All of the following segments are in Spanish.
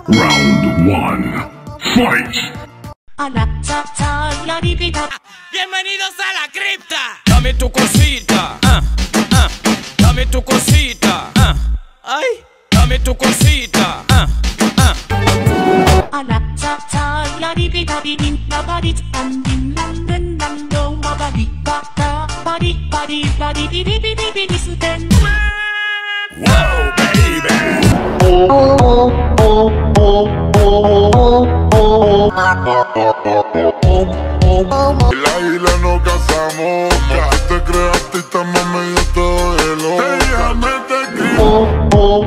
Round 1. Fight! Bienvenidos a la cripta. Dame tu cosita, dame tu cosita, ay, dame tu cosita, Wow, baby. La isla nos casamos. No te creas artista, mami, yo te doy el ojo. Déjame te escribo.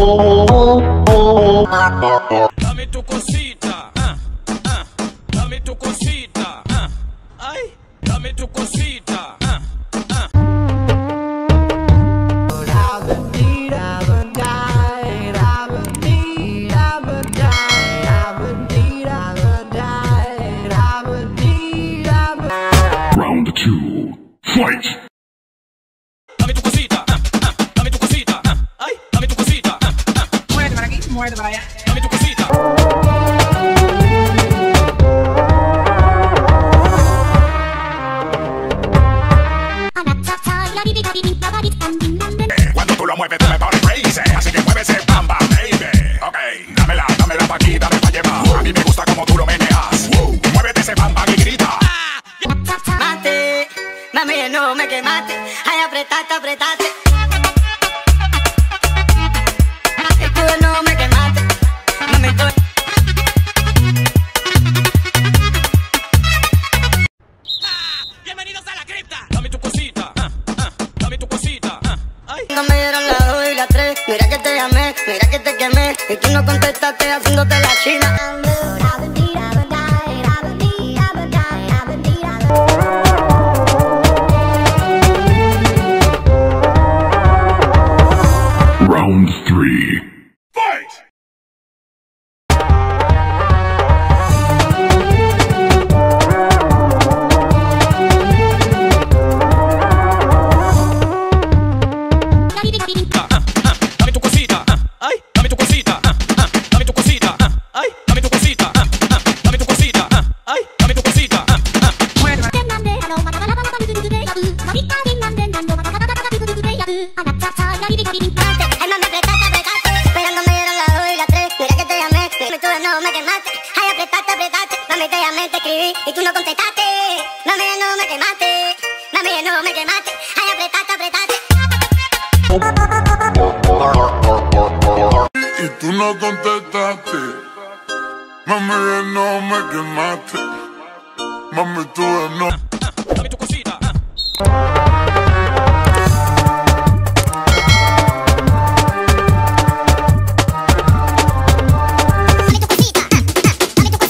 Dame tu cosita, dame tu cosita, ay, dame tu cosita, Round 2. Fight! Dame tu cosita, dame tu cosita, ay, dame tu cosita, Muévete para aquí, muévete para allá. dame tu cosita. Cuando tú lo mueves, tú me pones crazy. Así que mueve ese bamba, baby. Ok, dámela pa' aquí, dame pa' llevar. A mí me gusta como tú lo meneas. Muévete ese bamba y grita. Mate, mami, no me quemaste. Ay, apretate, apretate. Y tú no me quemaste. Mami, tú... Bienvenidos a la cripta. Dame tu cosita, dame tu cosita, ay. No me dieron las 2 y las 3. Mira que te llamé, mira que te quemé. Y tú no contestaste haciéndote la china. Round 3. Fight! Dame tu cosita, ay, dame tu cosita, dame tu cosita, ay, dame tu cosita, dame tu cosita, ay, dame tu cosita, Ay, mami, apretate, apretate. Pero no me dieron las 2 y las 3. Mira que te llamé, mami, tú no me quemaste. Ay, apretate, apretate. Mami, te llamé, te escribí y tú no contestaste. Mami, no me quemaste. Mami, no me quemaste. Ay, apretate, apretate. Y tú no contestaste. Mami, no me quemaste. Mami, tú no.